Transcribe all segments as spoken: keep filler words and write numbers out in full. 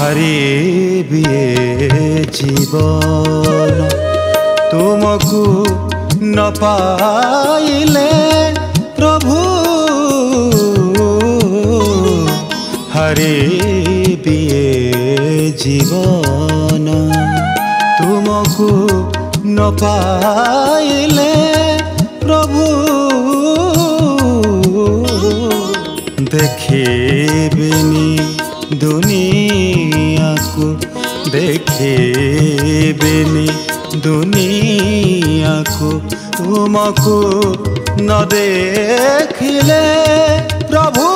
हारिबिए जीवन तुमको न पाइले प्रभु हारिबिए जीवन तुमको न पाइले प्रभु देखिबिनी दुनिया को देखिबिनी दुनिया को तुमको न देखिले प्रभु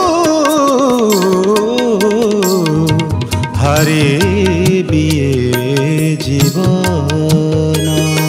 हारिबिए जीवन।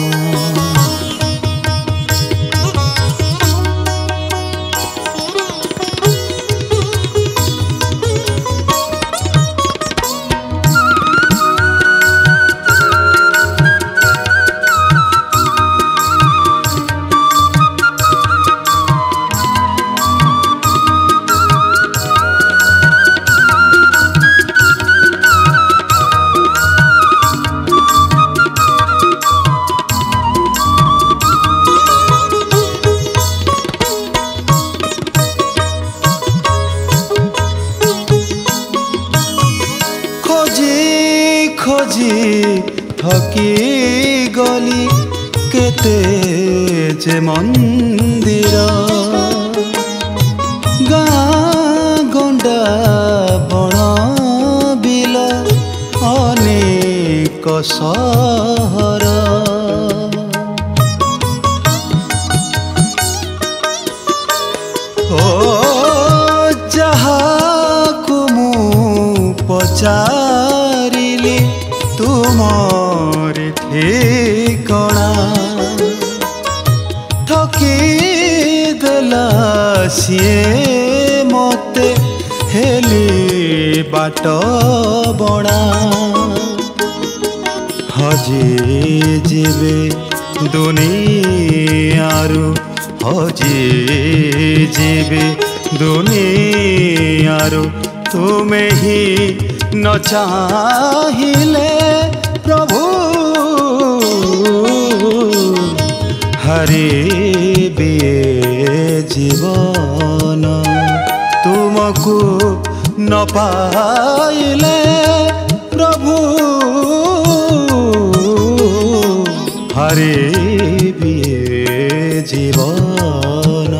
खोजी थकी गली केते जे मंदिर गाँ गंडा बण बिल अनेक सहर ओ जहाकु मु पचारिली तुमर ठिकଣା ठकी देला सिए मते हेली बाट बणा हजी जीवे दुनियारू हजी जीवे दुनियारू तुम्हें ही न चाहिले प्रभु हारिबिए जीवन तुमको न पाइले प्रभु हारिबिए जीवन।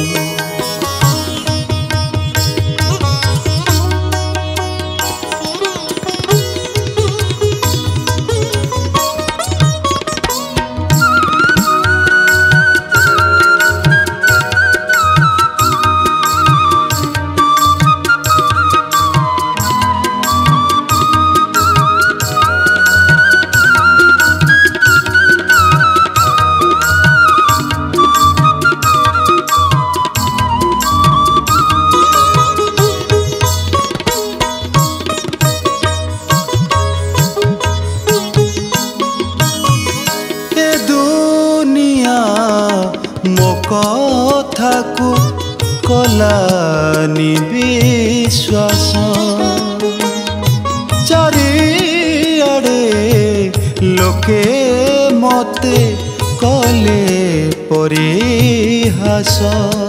मो कथा को कलानी विश्वास चारिआडे लोके मते कले परिहास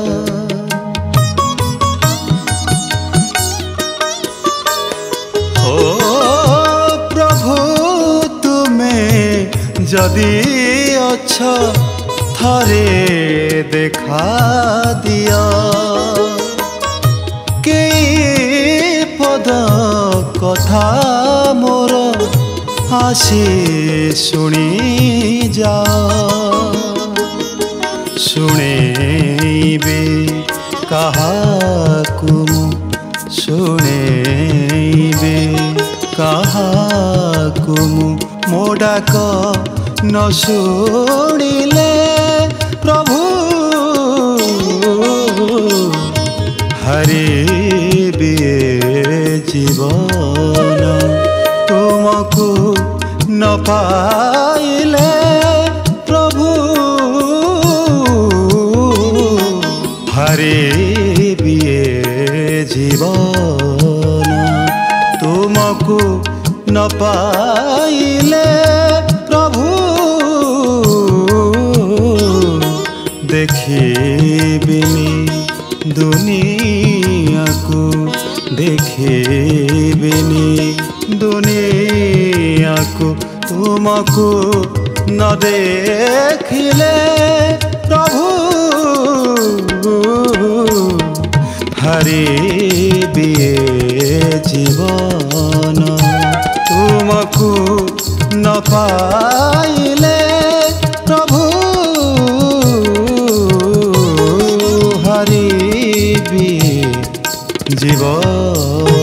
ओ प्रभु तुमे जदि अच्छा थरे देखा दिया के पद कथा मोर आसी सुनी जा शुणेबे काहाकु शुणेबे काहाकु मो डाक न शुणिले प्रभु हारिबिए जीवन तुमको न पाइले प्रभु हारिबिए जीवन तुमको न पाइले प्रभु देखिबिनी दुनिया को देखिबिनी दुनिया को तुमको न देखिले प्रभु हारिबी जीवन तुमको न पाइले प्रभु हारिबी जीवन।